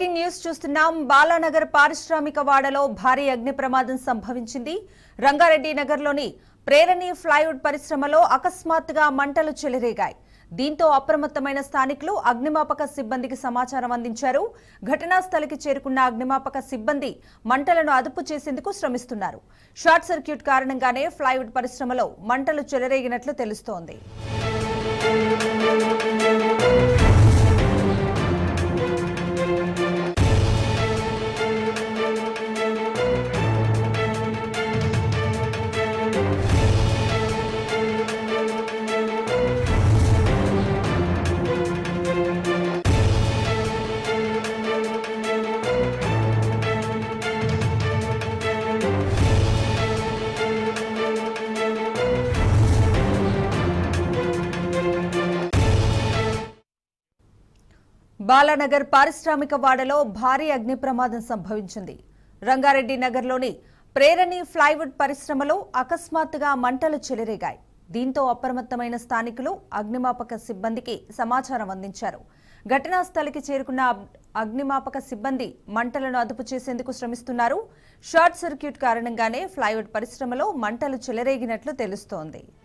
Breaking news చూస్తున్నాం. బాలానగర్ పారిశ్రామిక వాడలో భారీ అగ్ని ప్రమాదం సంభవించింది. రంగారెడ్డి నగర్లోని ప్రేరణి ప్లైవుడ్ పరిశ్రమలో అకస్మాత్తుగా మంటలు చెలరేగాయి. దీంతో అప్రమత్తమైన స్థానికులు అగ్నిమాపక సిబ్బందికి సమాచారం అందించారు. ఘటనా స్థలికి చేరుకున్న అగ్నిమాపక సిబ్బంది మంటలను అదుపు చేసేందుకు శ్రమిస్తున్నారు. షార్ట్ సర్క్యూట్ కారణంగానే ప్లైవుడ్ పరిశ్రమలో మంటలు చెలరేగినట్లు తెలుస్తోంది. బాలానగర్ పారిశ్రామిక వాడలో భారీ అగ్ని ప్రమాదం సంభవించింది. రంగారెడ్డి నగర్లోని ప్రేరణి ప్లైవుడ్ పరిశ్రమలో అకస్మాత్తుగా మంటలు చెలరేగాయి. దీంతో అప్రమత్తమైన స్థానికులు అగ్నిమాపక సిబ్బందికి సమాచారం అందించారు. ఘటనా స్థలికి చేరుకున్న అగ్నిమాపక సిబ్బంది మంటలను అదుపు చేసేందుకు శ్రమిస్తున్నారు. షార్ట్ సర్క్యూట్ కారణంగానే ప్లైవుడ్ పరిశ్రమలో మంటలు చెలరేగినట్లు తెలుస్తోంది.